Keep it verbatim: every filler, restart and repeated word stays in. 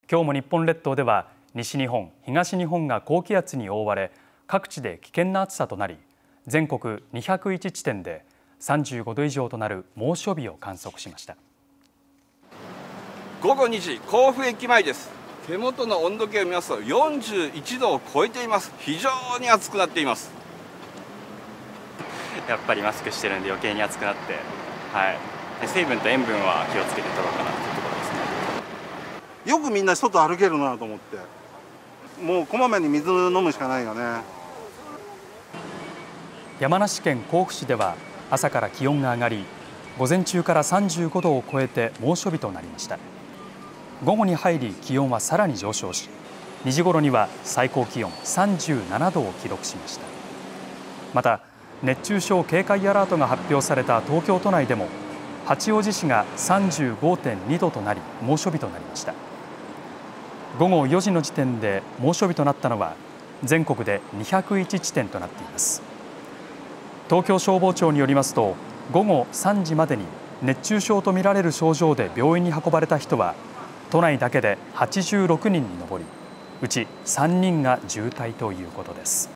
今日も日本列島では西日本、東日本が高気圧に覆われ、各地で危険な暑さとなり、全国にひゃくいち地点でさんじゅうごど以上となる猛暑日を観測しました。 午後にじ、甲府駅前です。手元の温度計を見ますとよんじゅういちどを超えています。非常に暑くなっています。 やっぱりマスクしてるんで余計に暑くなって、はい、水分と塩分は気をつけて取ろうかなというところですね。 よくみんな外歩けるなと思って、もうこまめに水飲むしかないよね。 山梨県甲府市では朝から気温が上がり、午前中からさんじゅうごどを超えて猛暑日となりました。午後に入り気温はさらに上昇し、にじ頃には最高気温さんじゅうななどを記録しました。また熱中症警戒アラートが発表された東京都内でも八王子市が さんじゅうごてんにどとなり猛暑日となりました。午後よじの時点で猛暑日となったのは全国でにひゃくいち地点となっています。東京消防庁によりますと、午後さんじまでに熱中症とみられる症状で病院に運ばれた人は都内だけではちじゅうろくにんに上り、うちさんにんが重体ということです。